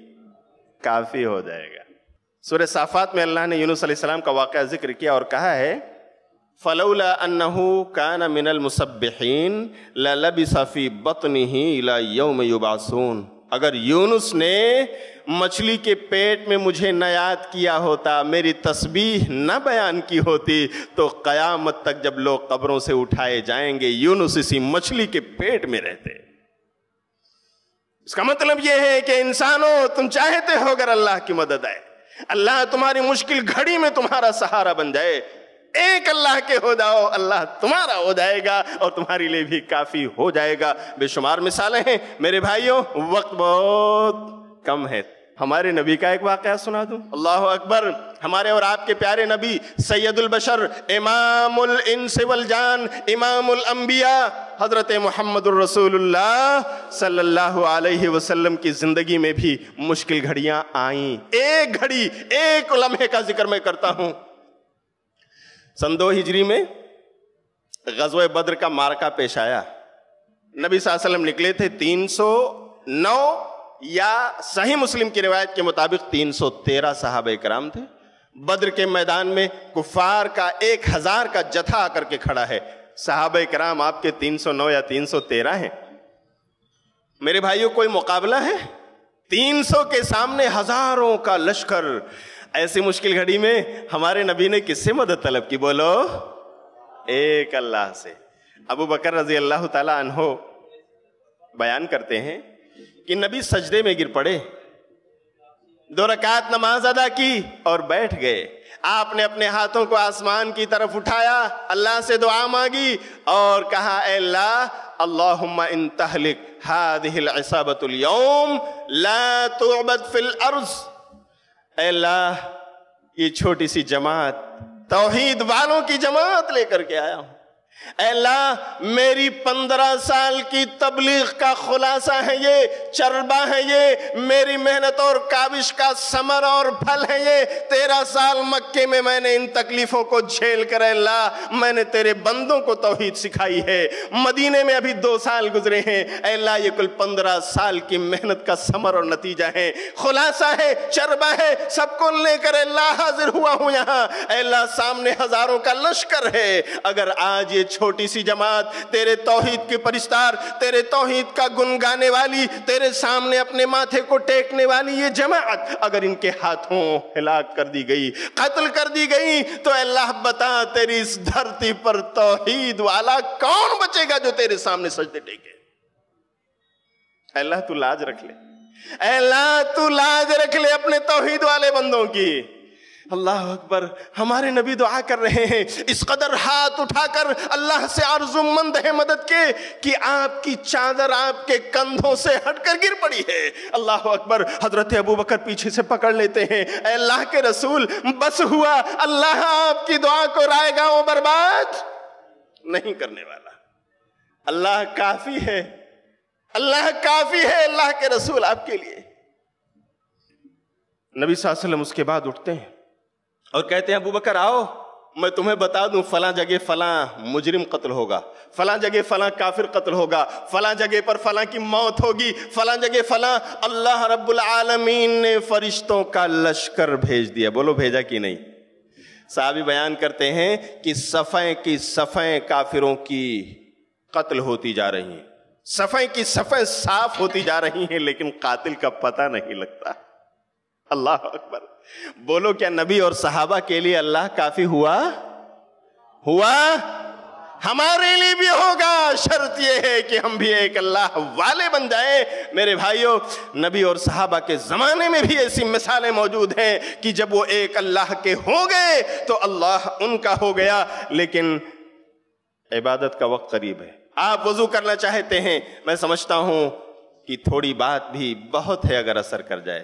کافی ہو جائے گا. سورہ صافات میں اللہ نے یونس علیہ السلام کا واقعہ ذکر کیا اور کہا ہے فَلَوْلَا أَنَّهُ كَانَ مِنَ الْمُسَبِّحِينَ لَلَبِثَ فِي بَطْنِهِ إِلَى يَوْمِ يُبْعَثُونَ. اگر یونس نے مچھلی کے پیٹ میں مجھے نہ یاد کیا ہوتا, میری تسبیح نہ بیان کی ہوتی, تو قیامت تک جب لوگ قبروں سے اٹھائے جائیں گے یونس اسی مچھلی کے پیٹ میں رہتے. اس کا مطلب یہ ہے کہ انسانوں تم چاہتے ہو اگر اللہ کی مدد آئے, اللہ تمہاری مشکل گھڑی میں تمہارا سہارا بن جائے, ایک اللہ کے ہو جاؤ, اللہ تمہارا ہو جائے گا اور تمہارے لیے بھی کافی ہو جائے گا. بے شمار مثالیں ہیں میرے بھائیوں, وقت بہت کم ہے. ہمارے نبی کا ایک واقعہ سنا دوں. اللہ اکبر. ہمارے اور آپ کے پیارے نبی سید البشر, امام الانس والجان, امام الانبیاء, حضرت محمد الرسول اللہ صلی اللہ علیہ وسلم کی زندگی میں بھی مشکل گھڑیاں آئیں. ایک گھڑی, ایک لمحے کا ذکر میں کرتا ہوں. سن دو ہجری میں غزوہ بدر کا مارکہ پیش آیا. نبی صلی اللہ علیہ وسلم نکلے تھے, تین سو نو یا صحیح مسلم کی روایت کے مطابق تین سو تیرہ صحابہ کرام تھے. بدر کے میدان میں کفار کا ایک ہزار کا جتھا آ کر کے کھڑا ہے. صحابہ کرام آپ کے تین سو نو یا تین سو تیرہ ہیں. میرے بھائیوں کوئی مقابلہ ہے؟ تین سو کے سامنے ہزاروں کا لشکر. ایسی مشکل گھڑی میں ہمارے نبی نے کس سے مدد طلب کی؟ بولو, ایک اللہ سے. ابو بکر رضی اللہ تعالی عنہ بیان کرتے ہیں کہ نبی سجدے میں گر پڑے. دو رکعت نماز ادا کی اور بیٹھ گئے. آپ نے اپنے ہاتھوں کو آسمان کی طرف اٹھایا, اللہ سے دعا مانگی اور کہا اے اللہ اللہم ان تہلک ہذہ العصابۃ اليوم لا تعبد فی الارض. اے اللہ یہ چھوٹی سی جماعت توحید والوں کی جماعت لے کر کے آیا ہوں. اے اللہ میری پندرہ سال کی تبلیغ کا خلاصہ ہے یہ, چربہ ہے یہ, میری محنت اور کاوش کا ثمر اور پھل ہے یہ. تیرہ سال مکے میں میں نے ان تکلیفوں کو جھیل کر اے اللہ میں نے تیرے بندوں کو توحید سکھائی ہے. مدینے میں ابھی دو سال گزرے ہیں اے اللہ یہ کل پندرہ سال کی محنت کا ثمر اور نتیجہ ہے, خلاصہ ہے, چربہ ہے. سب کو لے کر اے اللہ حاضر ہوا ہوں یہاں. اے اللہ سامنے ہزاروں کا لشکر ہے. اگر آج یہ چھوٹی سی جماعت تیرے توحید کی پرستار, تیرے توحید کا گنگانے والی, تیرے سامنے اپنے ماتھے کو ٹیکنے والی یہ جماعت اگر ان کے ہاتھوں ہلاک کر دی گئی, قتل کر دی گئی, تو اے اللہ بتا تیری اس دھرتی پر توحید والا کون بچے گا جو تیرے سامنے سجدے ٹیکے. اے اللہ تو لاج رکھ لے, اے اللہ تو لاج رکھ لے اپنے توحید والے بندوں کی. اللہ اکبر. ہمارے نبی دعا کر رہے ہیں اس قدر ہاتھ اٹھا کر اللہ سے آرزو مند ہے مدد کے کہ آپ کی چادر آپ کے کندھوں سے ہٹ کر گر پڑی ہے. اللہ اکبر. حضرت ابو بکر پیچھے سے پکڑ لیتے ہیں, اے اللہ کے رسول بس ہوا, اللہ آپ کی دعا کو رائے گا وہ برباد نہیں کرنے والا. اللہ کافی ہے, اللہ کافی ہے اللہ کے رسول آپ کے لیے. نبی صلی اللہ علیہ وسلم اس کے بعد اٹھتے ہیں اور کہتے ہیں ابو بکر آؤ میں تمہیں بتا دوں فلاں جگہ فلاں مجرم قتل ہوگا, فلاں جگہ فلاں کافر قتل ہوگا, فلاں جگہ پر فلاں کی موت ہوگی, فلاں جگہ فلاں. اللہ رب العالمین نے فرشتوں کا لشکر بھیج دیا. بولو بھیجا کہ نہیں؟ صحابی بیان کرتے ہیں کہ صفیں کی صفیں کافروں کی قتل ہوتی جا رہی ہیں, صفیں کی صفیں صاف ہوتی جا رہی ہیں, لیکن قاتل کا پتہ نہیں لگتا. اللہ اکبر. بولو کیا نبی اور صحابہ کے لیے اللہ کافی ہوا؟ ہوا ہمارے لیے بھی ہوگا. شرط یہ ہے کہ ہم بھی ایک اللہ والے بن جائیں. میرے بھائیوں نبی اور صحابہ کے زمانے میں بھی ایسی مثالیں موجود ہیں کہ جب وہ ایک اللہ کے ہو گئے تو اللہ ان کا ہو گیا. لیکن عبادت کا وقت قریب ہے, آپ وضو کرنا چاہتے ہیں, میں سمجھتا ہوں کہ تھوڑی بات بھی بہت ہے اگر اثر کر جائے,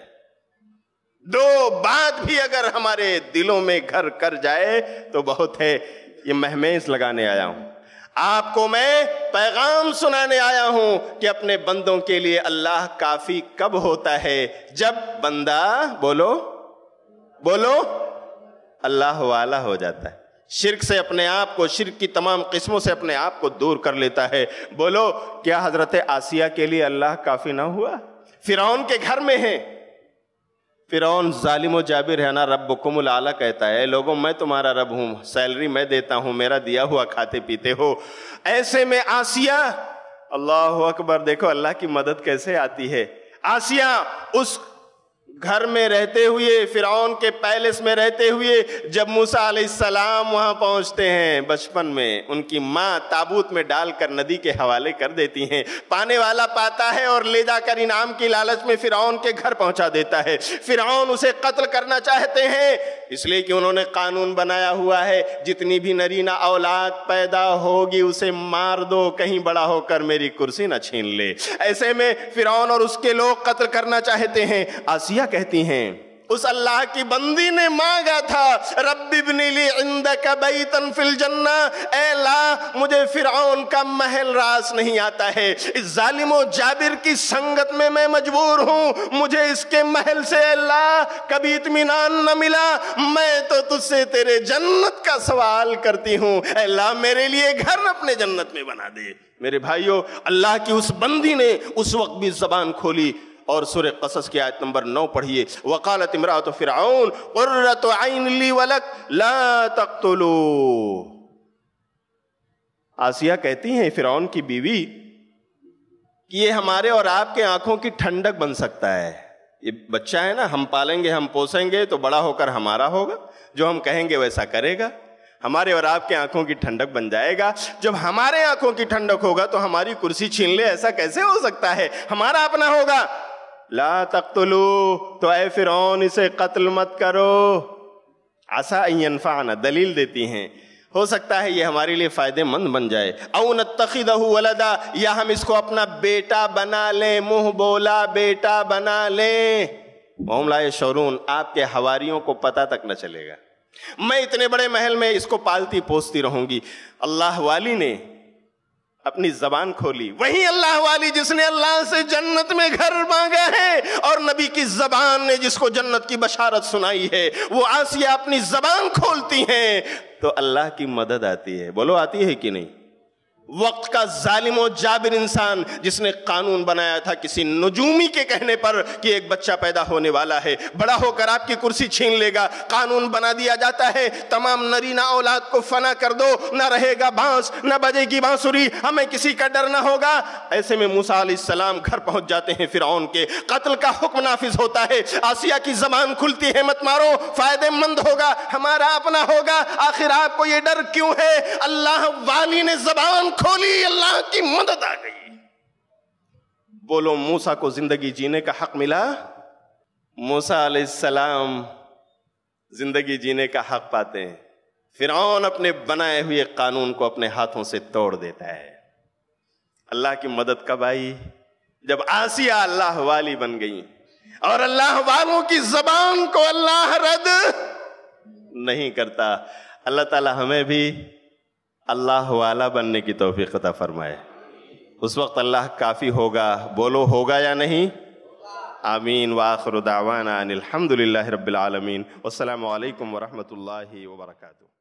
دو بات بھی اگر ہمارے دلوں میں گھر کر جائے تو بہت ہے. یہ مہمیز لگانے آیا ہوں, آپ کو میں پیغام سنانے آیا ہوں کہ اپنے بندوں کے لیے اللہ کافی کب ہوتا ہے؟ جب بندہ بولو بولو اللہ والا ہو جاتا ہے, شرک سے اپنے آپ کو, شرک کی تمام قسموں سے اپنے آپ کو دور کر لیتا ہے. بولو کیا حضرت آسیہ کے لیے اللہ کافی نہ ہوا؟ فرعون کے گھر میں ہے, فرعون ظالم و جابر ہے نا, ربکم الاعلی کہتا ہے لوگوں میں تمہارا رب ہوں, سیلری میں دیتا ہوں, میرا دیا ہوا کھاتے پیتے ہو. ایسے میں آسیہ, اللہ اکبر, دیکھو اللہ کی مدد کیسے آتی ہے. آسیہ اس گھر میں رہتے ہوئے, فرعون کے پیلس میں رہتے ہوئے, جب موسیٰ علیہ السلام وہاں پہنچتے ہیں بچپن میں, ان کی ماں تابوت میں ڈال کر ندی کے حوالے کر دیتی ہیں. پانے والا پاتا ہے اور لے جا کر انعام کی لالچ میں فرعون کے گھر پہنچا دیتا ہے. فرعون اسے قتل کرنا چاہتے ہیں, اس لیے کہ انہوں نے قانون بنایا ہوا ہے جتنی بھی نرینہ اولاد پیدا ہوگی اسے مار دو, کہیں بڑا ہو کر میری کرسی نہ چھین لے. ایسے میں فرعون اور اس کے لوگ قتل کرنا چاہتے ہیں. آسیہ کہتی ہیں اس اللہ کی بندی نے مانگا تھا رب ابن لی عندک بیتا فی الجنہ, اے اللہ مجھے فرعون کا محل راس نہیں آتا ہے, اس ظالم و جابر کی سنگت میں میں مجبور ہوں, مجھے اس کے محل سے اللہ کبھی اطمینان نہ ملا, میں تو تجھ سے تیرے جنت کا سوال کرتی ہوں, اے اللہ میرے لیے گھر اپنے جنت میں بنا دے. میرے بھائیوں اللہ کی اس بندی نے اس وقت بھی زبان کھولی اور سورہ قصص کی آیت نمبر نو پڑھیے. وقالت امرأۃ فرعون قرۃ عین لی ولک لا تقتلوا. آسیہ کہتی ہیں فرعون کی بیوی کہ یہ ہمارے اور آپ کے آنکھوں کی ٹھنڈک بن سکتا ہے, یہ بچہ ہے نا, ہم پالیں گے, ہم پوسیں گے تو بڑا ہو کر ہمارا ہوگا, جو ہم کہیں گے ویسا کرے گا, ہمارے اور آپ کے آنکھوں کی ٹھنڈک بن جائے گا. جب ہمارے آنکھوں کی ٹھنڈک ہوگا تو ہماری کرسی چھین لے, ایسا کیسے ہو سکتا ہے, ہمارا اپنا ہوگا. لا تقتلو، تو اے فرعون اسے قتل مت کرو، عسیٰ ان ینفعنا، دلیل دیتی ہیں ہو سکتا ہے یہ ہمارے لیے فائدے مند بن جائے، او نتخذہ ولدا، یا ہم اس کو اپنا بیٹا بنا لیں، منہ بولا بیٹا بنا لیں۔ وہم لا یشعرون، آپ کے حواریوں کو پتہ تک نہ چلے گا، میں اتنے بڑے محل میں اس کو پالتی پوستی رہوں گی۔ اللہ والی نے اپنی زبان کھولی، وہی اللہ والی جس نے اللہ سے جنت میں گھر مانگا ہے اور نبی کی زبان نے جس کو جنت کی بشارت سنائی ہے، وہ آسیہ اپنی زبان کھولتی ہیں تو اللہ کی مدد آتی ہے۔ بولو آتی ہے کہ نہیں؟ وقت کا ظالم و جابر انسان جس نے قانون بنایا تھا کسی نجومی کے کہنے پر کہ ایک بچہ پیدا ہونے والا ہے، بڑا ہو کر آپ کی کرسی چھین لے گا، قانون بنا دیا جاتا ہے تمام نرینہ اولاد کو فنا کر دو، نہ رہے گا بانس نہ بجے گی بانسری، ہمیں کسی کا ڈر نہ ہوگا۔ ایسے میں موسیٰ علیہ السلام گھر پہنچ جاتے ہیں فرعون کے، قتل کا حکم نافذ ہوتا ہے، آسیہ کی زبان کھلتی ہے، مت مارو، فائدے مند ہوگا، ہمارا اپنا ہوگا۔ آخر آپ کو یہ ڈر کیوں ہے؟ اللہ والی نے زبان کھولی، اللہ کی مدد آ گئی۔ بولو موسیٰ کو زندگی جینے کا حق ملا؟ موسیٰ علیہ السلام زندگی جینے کا حق پاتے ہیں، فرعون اپنے بنائے ہوئے قانون کو اپنے ہاتھوں سے توڑ دیتا ہے۔ اللہ کی مدد کب آئی؟ جب آسیہ اللہ والی بن گئی، اور اللہ والوں کی زبان کو اللہ رد نہیں کرتا۔ اللہ تعالی ہمیں بھی اللہ والا بننے کی توفیق عطا فرمائے۔ اس وقت اللہ کافی ہوگا، بولو ہوگا یا نہیں؟ آمین۔ وآخر دعوانا ان الحمد للہ رب العالمین، والسلام علیکم ورحمۃ اللہ وبرکاتہ۔